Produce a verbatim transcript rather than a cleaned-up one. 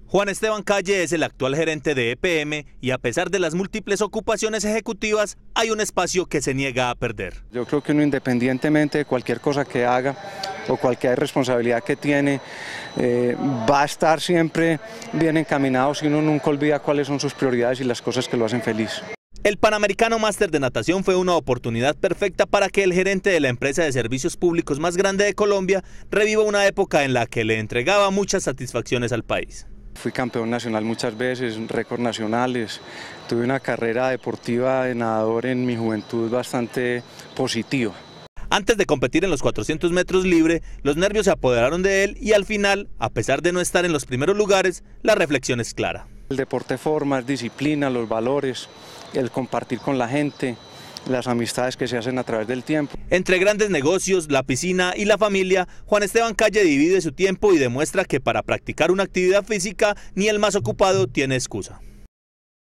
Juan Esteban Calle es el actual gerente de E P M y a pesar de las múltiples ocupaciones ejecutivas, hay un espacio que se niega a perder. Yo creo que uno, independientemente de cualquier cosa que haga o cualquier responsabilidad que tiene, eh, va a estar siempre bien encaminado si uno nunca olvida cuáles son sus prioridades y las cosas que lo hacen feliz. El Panamericano Máster de Natación fue una oportunidad perfecta para que el gerente de la empresa de servicios públicos más grande de Colombia reviva una época en la que le entregaba muchas satisfacciones al país. Fui campeón nacional muchas veces, récords nacionales, tuve una carrera deportiva de nadador en mi juventud bastante positiva. Antes de competir en los cuatrocientos metros libre, los nervios se apoderaron de él y al final, a pesar de no estar en los primeros lugares, la reflexión es clara. El deporte forma, es disciplina, los valores, el compartir con la gente, las amistades que se hacen a través del tiempo. Entre grandes negocios, la piscina y la familia, Juan Esteban Calle divide su tiempo y demuestra que para practicar una actividad física ni el más ocupado tiene excusa.